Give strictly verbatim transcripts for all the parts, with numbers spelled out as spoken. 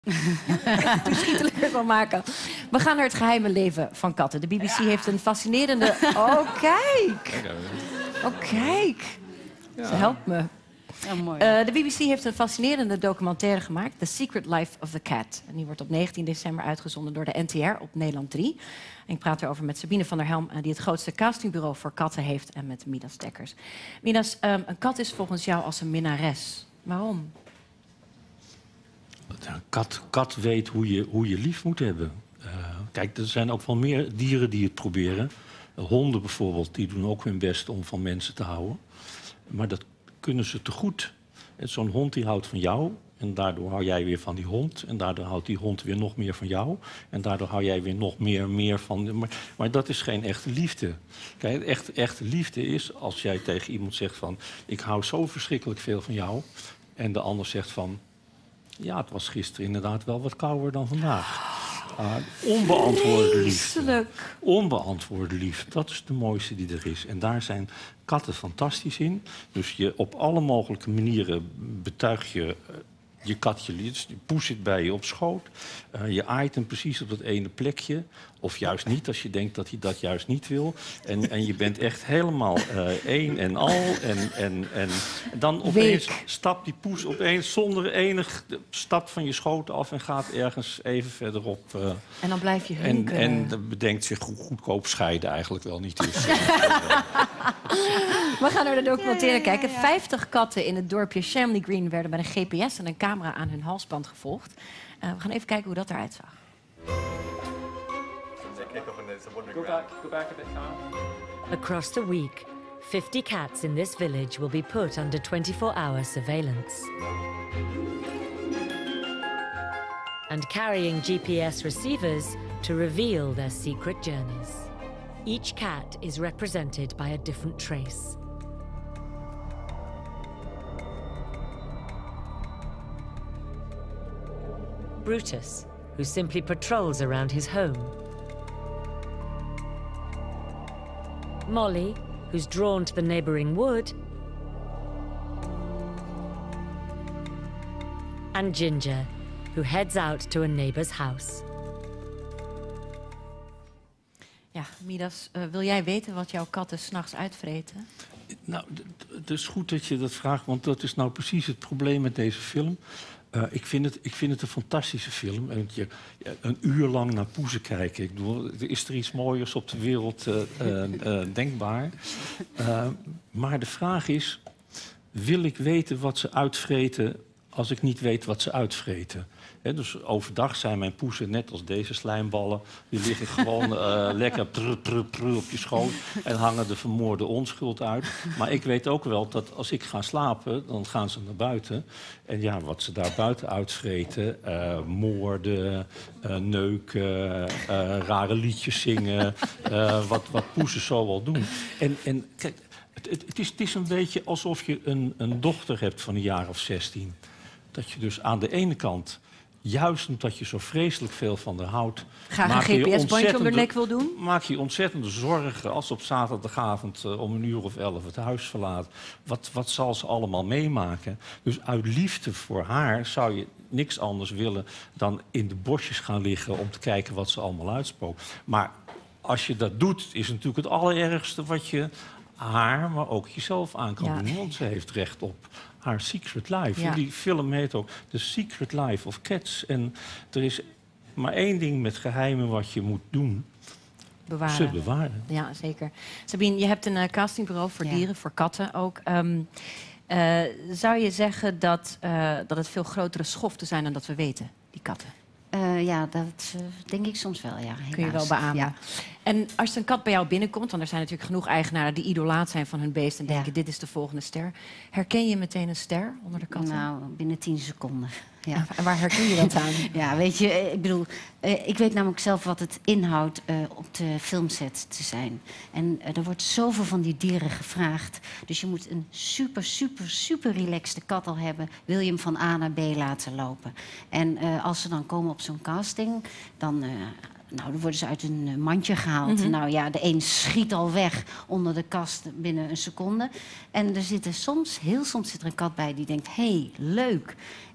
toeschietelijker van maken. We gaan naar het geheime leven van katten. De B B C heeft een fascinerende... Oh, kijk! Oh, kijk! Ja. Ze helpt me. Ja, mooi. Uh, de B B C heeft een fascinerende documentaire gemaakt... The Secret Life of the Cat. En die wordt op negentien december uitgezonden door de N T R op Nederland drie. En ik praat erover met Sabine van der Helm... die het grootste castingbureau voor katten heeft... en met Midas Dekkers. Midas, um, een kat is volgens jou als een minnares. Waarom? Een kat, kat weet hoe je, hoe je lief moet hebben. Uh, kijk, er zijn ook wel meer dieren die het proberen. Honden bijvoorbeeld, die doen ook hun best om van mensen te houden. Maar dat kunnen ze te goed. Zo'n hond die houdt van jou en daardoor hou jij weer van die hond. En daardoor houdt die hond weer nog meer van jou. En daardoor hou jij weer nog meer, meer van... Maar, maar dat is geen echte liefde. Kijk, echt, echte liefde is als jij tegen iemand zegt van... ik hou zo verschrikkelijk veel van jou. En de ander zegt van... ja, het was gisteren inderdaad wel wat kouder dan vandaag. Uh, onbeantwoorde liefde. Onbeantwoorde liefde, dat is de mooiste die er is. En daar zijn katten fantastisch in. Dus je op alle mogelijke manieren betuig je... Uh, je katje, je poes zit bij je op schoot. Uh, je aait hem precies op dat ene plekje. Of juist niet, als je denkt dat hij dat juist niet wil. En, en je bent echt helemaal uh, één en al. En, en, en dan opeens Week. stapt die poes opeens zonder enig stap van je schoot af... en gaat ergens even verderop. Uh, en dan blijf je hunken. En, en bedenkt zich hoe goedkoop scheiden eigenlijk wel niet is. We gaan naar de documentaire ja, ja, ja, ja. kijken. vijftig katten in het dorpje Shamley Green werden met een G P S en een camera aan hun halsband gevolgd. Uh, we gaan even kijken hoe dat eruit zag. Go back, go back a bit now. Across the week, fifty cats in this village will be put under twenty-four hour surveillance. And carrying G P S receivers to reveal their secret journeys. Each cat is represented by a different trace. Brutus, who simply patrols around his home. Molly, who's drawn to the neighboring wood. And Ginger, who heads out to a neighbor's house. Ja, Midas, uh, wil jij weten wat jouw katten 's nachts uitvreten? Nou, het is goed dat je dat vraagt, want dat is nou precies het probleem met deze film. Uh, ik, vind het, ik vind het een fantastische film. En je, een uur lang naar poezen kijken. Ik bedoel, is er iets mooiers op de wereld uh, uh, uh, denkbaar? Uh, maar de vraag is, wil ik weten wat ze uitvreten als ik niet weet wat ze uitvreten? He, dus overdag zijn mijn poezen net als deze slijmballen. Die liggen gewoon uh, lekker prr, prr, prr op je schoot en hangen de vermoorde onschuld uit. Maar ik weet ook wel dat als ik ga slapen, dan gaan ze naar buiten. En ja, wat ze daar buiten uitvreten, uh, moorden, uh, neuken, uh, rare liedjes zingen, uh, wat, wat poezen zo wel doen. En, en kijk, het, het, het, is, het is een beetje alsof je een, een dochter hebt van een jaar of zestien. Dat je dus aan de ene kant... juist omdat je zo vreselijk veel van haar houdt... Graag een G P S-bandje om de nek wil doen? Maak je ontzettende zorgen als ze op zaterdagavond uh, om een uur of elf het huis verlaat. Wat, wat zal ze allemaal meemaken? Dus uit liefde voor haar zou je niks anders willen... dan in de bosjes gaan liggen om te kijken wat ze allemaal uitspookt. Maar als je dat doet, is natuurlijk het allerergste wat je haar, maar ook jezelf aan kan ja. doen. Want ze heeft recht op haar Secret Life. Ja. Die film heet ook The Secret Life of Cats. En er is maar één ding met geheimen wat je moet doen. Bewaren. Ze bewaren. Ja, zeker. Sabine, je hebt een uh, castingbureau voor ja. dieren, voor katten ook. Um, uh, zou je zeggen dat, uh, dat het veel grotere schoften zijn dan dat we weten, die katten? Uh, ja, dat uh, denk ik soms wel, ja. Helaas. Kun je wel beamen. Ja. En als een kat bij jou binnenkomt, want er zijn natuurlijk genoeg eigenaren die idolaat zijn van hun beest en denken, ja. dit is de volgende ster. Herken je meteen een ster onder de katten? Nou, binnen tien seconden. Ja. En waar herken je dat aan? Ja, weet je, ik bedoel, uh, ik weet namelijk zelf wat het inhoudt uh, op de filmset te zijn. En uh, er wordt zoveel van die dieren gevraagd. Dus je moet een super, super, super relaxte kat al hebben. Wil je hem van A naar B laten lopen? En uh, als ze dan komen op zo'n casting, dan... Uh, Nou, dan worden ze uit een mandje gehaald. Mm-hmm. Nou ja, de een schiet al weg onder de kast binnen een seconde. En er zit er soms, heel soms zit er een kat bij die denkt, hé, hey, leuk.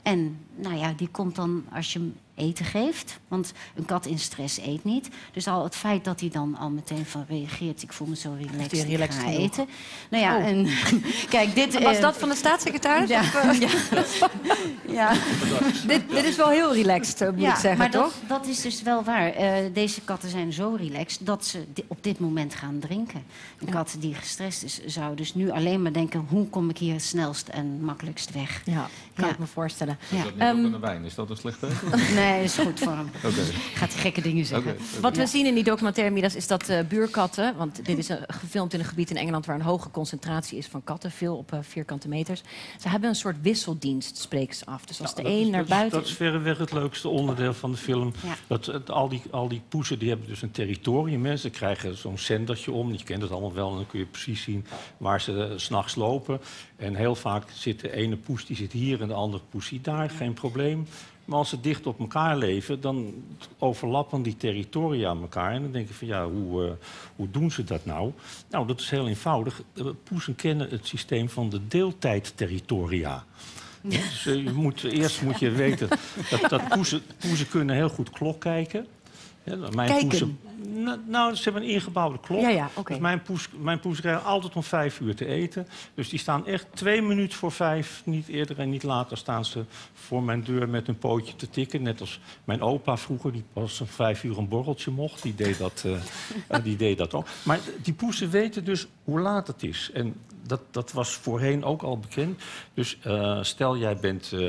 En nou ja, die komt dan als je hem eten geeft. Want een kat in stress eet niet. Dus al het feit dat hij dan al meteen van reageert... ik voel me zo relaxed, die ik relaxed ga genoeg. eten. Nou ja, Oh. en kijk, dit... Was eh, dat van de staatssecretaris? Ja, Of, uh, ja. ja. dit, dit is wel heel relaxed, uh, moet Ja, ik zeggen, maar toch? dat, dat is dus wel waar. Eh, deze katten zijn zo relaxed dat ze di- op dit moment gaan drinken. Een kat die gestrest is, zou dus nu alleen maar denken... hoe kom ik hier het snelst en makkelijkst weg? Ja, kan Ja. ik me voorstellen. Ja. Is dat niet Ehm, ook aan de wijn? Is dat een slecht teken? Nee, is goed voor hem. Oké. Gaat hij gekke dingen zeggen. Oké. Wat we zien in die documentaire, Midas, is dat uh, buurkatten... want dit is uh, gefilmd in een gebied in Engeland... waar een hoge concentratie is van katten, veel op uh, vierkante meters. Ze hebben een soort wisseldienst, spreken ze af. Dus als Nou, de dat is- een naar dat is- buiten... Dat is verreweg het leukste onderdeel van de film. Ja. Dat, het, al, die, al die poezen die hebben dus een territorium. Hè. Ze krijgen zo'n zendertje om. Je kent het allemaal wel. En dan kun je precies zien waar ze uh, 's nachts lopen. En heel vaak zit de ene poes die zit hier en de andere poes zit daar. Geen probleem. Maar als ze dicht op elkaar leven, dan overlappen die territoria elkaar. En dan denk je van, ja, hoe, uh, hoe doen ze dat nou? Nou, dat is heel eenvoudig. Uh, poezen kennen het systeem van de deeltijdterritoria. Ja. Dus uh, je moet, eerst moet je weten dat, dat poezen, poezen kunnen heel goed klok kijken. Ja, mijn Kijken? Poezen, nou, nou, ze hebben een ingebouwde klok. Ja, ja, oké. Dus mijn poes, mijn poes krijgen altijd om vijf uur te eten. Dus die staan echt twee minuten voor vijf, niet eerder en niet later... staan ze voor mijn deur met een pootje te tikken. Net als mijn opa vroeger, die pas om vijf uur een borreltje mocht. Die deed dat, uh, uh, die deed dat ook. Maar die poesen weten dus hoe laat het is. En dat, dat was voorheen ook al bekend. Dus uh, stel, jij bent uh,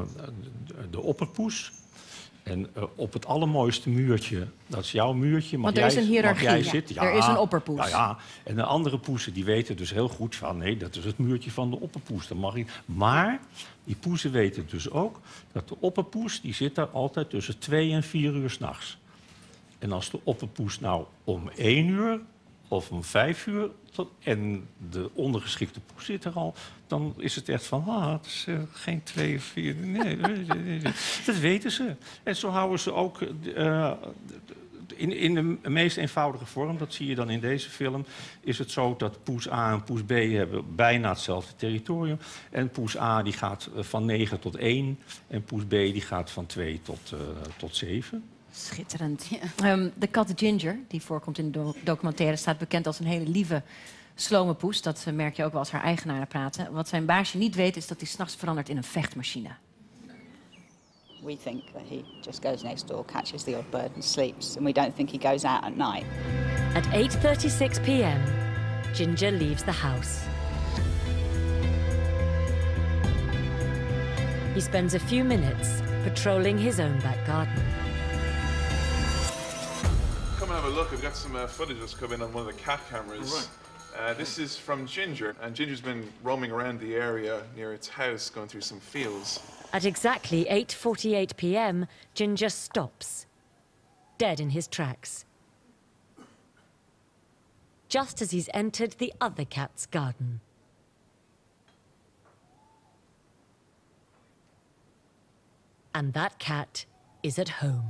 de opperpoes... En uh, op het allermooiste muurtje, dat is jouw muurtje. Mag Want er jij, is een hiërarchie, mag jij ja. zitten? Er is een opperpoes. Ja, ja. En de andere poesen die weten dus heel goed van... nee, dat is het muurtje van de opperpoes. Dat mag ik. Maar die poesen weten dus ook dat de opperpoes... die zit daar altijd tussen twee en vier uur 's nachts. En als de opperpoes nou om één uur of om vijf uur... Tot, en de ondergeschikte poes zit er al... dan is het echt van, ah, het is uh, geen twee of vier... Nee, dat weten ze. En zo houden ze ook... Uh, in, in de meest eenvoudige vorm, dat zie je dan in deze film... is het zo dat poes A en poes B hebben bijna hetzelfde territorium. En poes A die gaat van negen tot één... en poes B die gaat van twee tot, uh, tot zeven... Schitterend. Ja. Um, de kat Ginger, die voorkomt in de do- documentaire... staat bekend als een hele lieve, slome poes. Dat uh, merk je ook wel als haar eigenaren praten. Wat zijn baasje niet weet, is dat hij 's nachts verandert in een vechtmachine. We think that he just goes next door, catches the odd bird and sleeps. And we don't think he goes out at night. At eight thirty-six p m, Ginger leaves the house. He spends a few minutes patrolling his own back garden. Come and have a look. I've got some uh, footage that's come in on one of the cat cameras. Right. Uh, this is from Ginger, and Ginger's been roaming around the area near its house, going through some fields. At exactly eight forty-eight p m, Ginger stops, dead in his tracks. Just as he's entered the other cat's garden. And that cat is at home.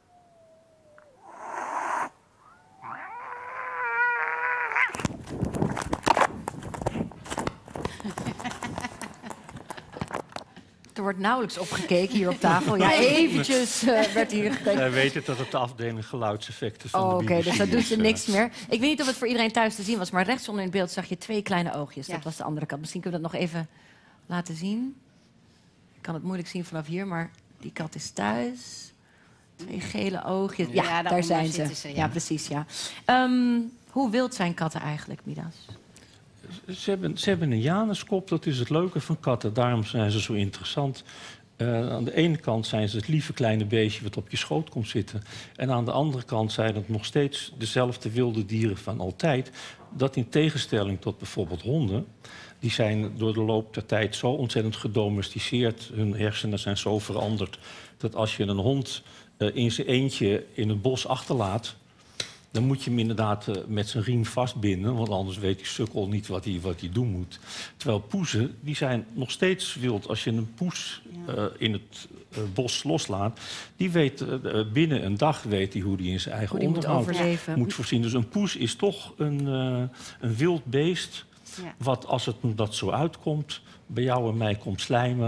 Er wordt nauwelijks opgekeken hier op tafel. Ja, eventjes uh, werd hier gekeken. Wij weten dat het de afdeling geluidseffecten van Oh, de oké, B B C dus dat doet is, ze uh, niks meer. Ik weet niet of het voor iedereen thuis te zien was, maar rechtsonder in het beeld zag je twee kleine oogjes. Ja. Dat was de andere kant. Misschien kunnen we dat nog even laten zien. Ik kan het moeilijk zien vanaf hier, maar die kat is thuis. Twee gele oogjes. Ja, Ja, daar daaronder zijn ze. zitten ze, ja. ja. precies, ja. Um, hoe wild zijn katten eigenlijk, Midas? Ze hebben, ze hebben een Januskop, dat is het leuke van katten. Daarom zijn ze zo interessant. Uh, aan de ene kant zijn ze het lieve kleine beestje wat op je schoot komt zitten. En aan de andere kant zijn het nog steeds dezelfde wilde dieren van altijd. Dat in tegenstelling tot bijvoorbeeld honden... die zijn door de loop der tijd zo ontzettend gedomesticeerd. Hun hersenen zijn zo veranderd... dat als je een hond uh, in zijn eentje in het bos achterlaat... dan moet je hem inderdaad uh, met zijn riem vastbinden... want anders weet die sukkel niet wat hij, wat hij doen moet. Terwijl poezen, die zijn nog steeds wild. Als je een poes uh, in het uh, bos loslaat... die weet uh, binnen een dag weet hij hoe hij in zijn eigen Hoe die moet onderhoud overleven. moet voorzien. Dus een poes is toch een, uh, een wild beest... Ja. wat als het dat zo uitkomt, bij jou en mij komt slijmen...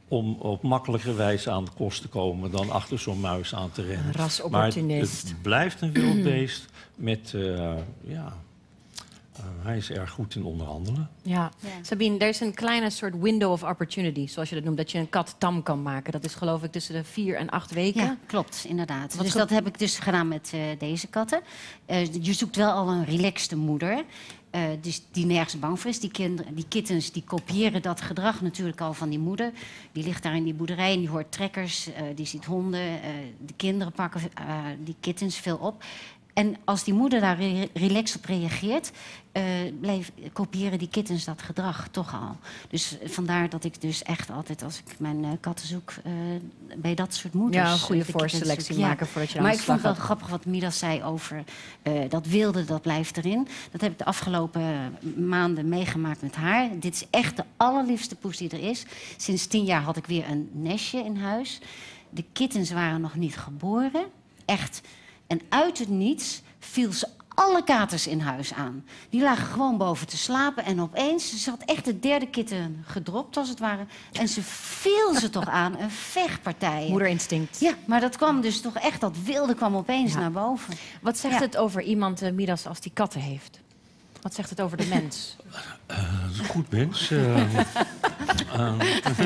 om op makkelijkere wijze aan de kost te komen dan achter zo'n muis aan te rennen. Een Maar het, rasopportunist. het blijft een wild beest met, uh, ja, uh, hij is erg goed in onderhandelen. Ja. Ja. Sabine, er is een kleine soort window of opportunity, zoals je dat noemt, dat je een kat tam kan maken. Dat is geloof ik tussen de vier en acht weken. Ja, klopt, inderdaad. Wat Dus ge- dat heb ik dus gedaan met uh, deze katten. Uh, je zoekt wel al een relaxte moeder. Uh, dus die nergens bang voor is. Die, kinderen, die kittens die kopiëren dat gedrag natuurlijk al van die moeder. Die ligt daar in die boerderij en die hoort trekkers, uh, die ziet honden. Uh, de kinderen pakken uh, die kittens veel op. En als die moeder daar re relaxed op reageert, uh, blijf, kopiëren die kittens dat gedrag toch al. Dus vandaar dat ik dus echt altijd, als ik mijn uh, katten zoek, uh, bij dat soort moeders... Ja, een goede uh, de kittens voorselectie zoek. Ja. maken voordat je aan Maar de ik slag vond het wel gaat. grappig wat Midas zei over uh, dat wilde, dat blijft erin. Dat heb ik de afgelopen maanden meegemaakt met haar. Dit is echt de allerliefste poes die er is. Sinds tien jaar had ik weer een nestje in huis. De kittens waren nog niet geboren. Echt. En uit het niets viel ze alle katers in huis aan. Die lagen gewoon boven te slapen en opeens ze had echt de derde kitten gedropt, als het ware. En ze viel ze toch aan, een vechtpartij. Moederinstinct. Ja, maar dat kwam dus toch echt, dat wilde kwam opeens Ja. naar boven. Wat zegt Ja. het over iemand, uh, Midas, als die katten heeft? Wat zegt het over de mens? Uh, dat is een goed mens. Uh, uh,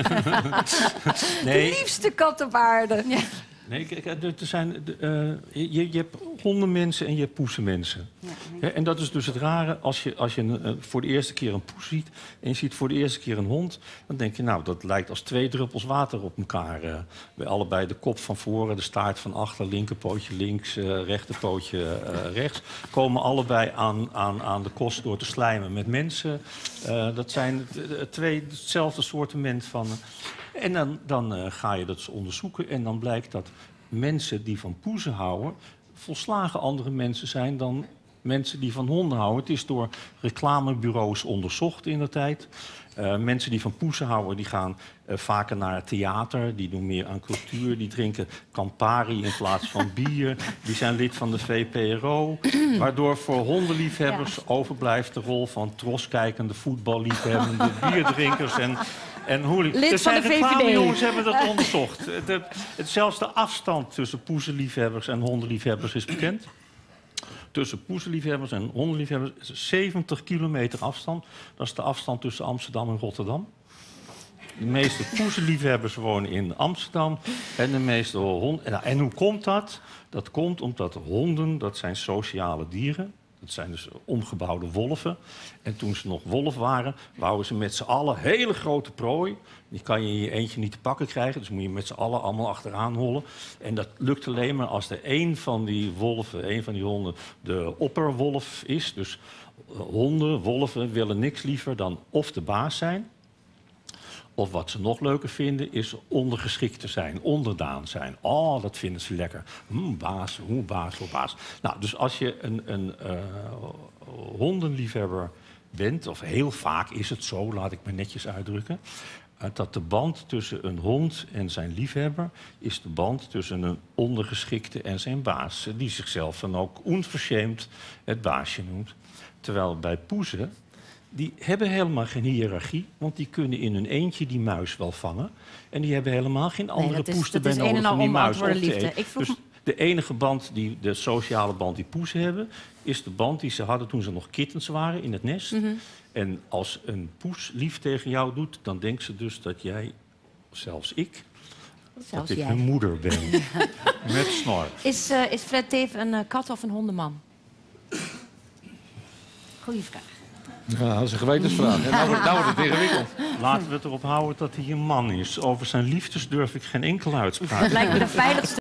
nee. De liefste kat op aarde. Ja. Nee, kijk, er zijn, uh, je, je hebt hondenmensen en je hebt poesenmensen. Ja, Ja, en dat is dus het rare, als je, als je een, uh, voor de eerste keer een poes ziet en je ziet voor de eerste keer een hond, dan denk je, nou, dat lijkt als twee druppels water op elkaar. Uh, bij allebei de kop van voren, de staart van achter, linkerpootje links, uh, rechterpootje uh, rechts, komen allebei aan, aan, aan de kost door te slijmen. Met mensen, uh, dat zijn uh, twee hetzelfde soortement van... Uh, En dan, dan uh, ga je dat onderzoeken en dan blijkt dat mensen die van poezen houden volslagen andere mensen zijn dan mensen die van honden houden. Het is door reclamebureaus onderzocht in de tijd. Uh, mensen die van poezen houden, die gaan uh, vaker naar het theater. Die doen meer aan cultuur. Die drinken Campari in plaats van bier. Die zijn lid van de V P R O. Waardoor voor hondenliefhebbers ja. overblijft de rol van troskijkende voetballiefhebbende bierdrinkers en... En hoe, Lid er van zijn de V V D. reclamejongens hebben dat onderzocht. De, het, zelfs de afstand tussen poezenliefhebbers en hondenliefhebbers is bekend. Tussen poezenliefhebbers en hondenliefhebbers is zeventig kilometer afstand. Dat is de afstand tussen Amsterdam en Rotterdam. De meeste poezenliefhebbers wonen in Amsterdam en de meeste honden. En, en hoe komt dat? Dat komt omdat honden, dat zijn sociale dieren. Dat zijn dus omgebouwde wolven. En toen ze nog wolf waren, wouden ze met z'n allen hele grote prooi. Die kan je in je eentje niet te pakken krijgen. Dus moet je met z'n allen allemaal achteraan hollen. En dat lukt alleen maar als er één van die wolven, één van die honden, de opperwolf is. Dus honden, wolven willen niks liever dan of de baas zijn. Of wat ze nog leuker vinden, is ondergeschikt te zijn, onderdaan zijn. Oh, dat vinden ze lekker. Hm, baas, hoe baas, hoe baas. Nou, dus als je een, een uh, hondenliefhebber bent, of heel vaak is het zo, laat ik me netjes uitdrukken, uh, dat de band tussen een hond en zijn liefhebber is de band tussen een ondergeschikte en zijn baas. Die zichzelf dan ook onverschämd het baasje noemt. Terwijl bij poezen, die hebben helemaal geen hiërarchie, want die kunnen in hun eentje die muis wel vangen. En die hebben helemaal geen andere dat is- poes dat erbij is een en nodig al om die muis op onbeantwoorde te liefde. eten. Ik vroeg Dus me- de enige band, die, de sociale band die poesen hebben, is de band die ze hadden toen ze nog kittens waren in het nest. Mm-hmm. En als een poes lief tegen jou doet, dan denkt ze dus dat jij, zelfs ik, Zelfs dat ik jij. hun moeder ben. Met snor. Is, uh, is Fred Teef een uh, kat of een hondenman? Goeie vraag. Ja, dat is een gewetensvraag. En nou, wordt- nou wordt het ingewikkeld. Laten we het erop houden dat hij een man is. Over zijn liefdes durf ik geen enkele uitspraak te Dat lijkt me de veiligste